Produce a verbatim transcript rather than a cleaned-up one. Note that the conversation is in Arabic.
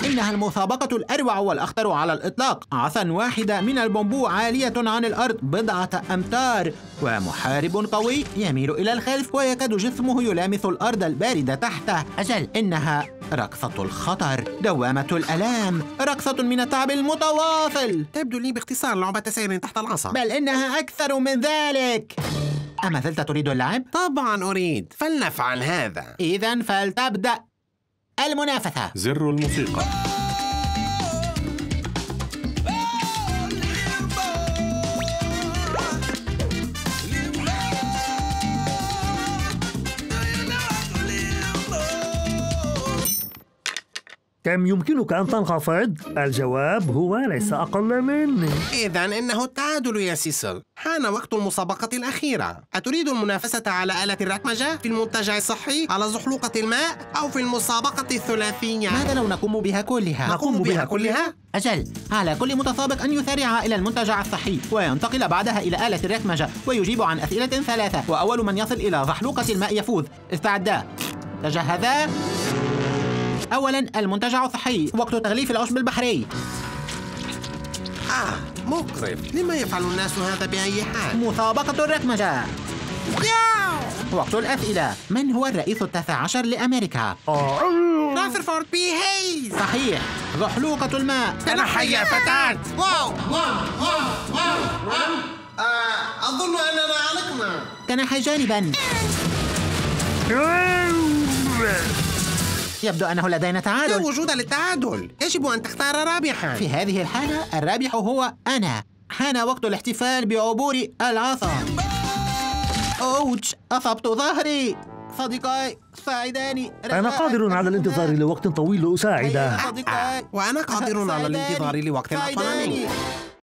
إنها المسابقة الأروع والأخطر على الإطلاق. عصا واحدة من البامبو عالية عن الأرض بضعة أمتار، ومحارب قوي يميل إلى الخلف ويكاد جسمه يلامس الأرض الباردة تحته. أجل، إنها رقصة الخطر، دوامة الألام، رقصة من التعب المتواصل. تبدو لي باختصار لعبة سير تحت العصا. بل إنها أكثر من ذلك. أما زلت تريد اللعب؟ طبعا أريد، فلنفعل هذا. إذن فلتبدأ المنافسة. زر الموسيقى. كم يمكنك أن تنخفض؟ الجواب هو ليس أقل من... إذن إنه التعادل يا سيسل. حان وقت المسابقة الأخيرة. أتريد المنافسة على آلة الركمجة، في المنتجع الصحي، على زحلوقة الماء، أو في المسابقة الثلاثية؟ ماذا لو نقوم بها كلها؟ نقوم بها كلها؟ أجل، على كل متسابق أن يسارع إلى المنتجع الصحي وينتقل بعدها إلى آلة الركمجة ويجيب عن أسئلة ثلاثة، وأول من يصل إلى زحلوقة الماء يفوز. استعدا، تجهزا. أولاً المنتجع الصحي، وقت تغليف العشب البحري. آه، مقرف. لما يفعل الناس هذا بأي حال؟ مسابقة الركمجة. وقت الأسئلة، من هو الرئيس التاسع عشر لأمريكا؟ رذرفورد بي هيز. صحيح. زحلوقة الماء. تنحي يا فتاة. واو واو واو واو. آه، أظن أننا علقنا. تنحي جانباً. يبدو أنه لدينا تعادل. لا وجود للتعادل، يجب أن تختار رابحاً. في هذه الحالة الرابح هو أنا. حان وقت الاحتفال بعبور العصا. أوتش، أصبت ظهري. صديقاي ساعداني. أنا قادر على الانتظار لوقت طويل لأساعده. صديقاي. وأنا قادر على الانتظار لوقت أطول مني.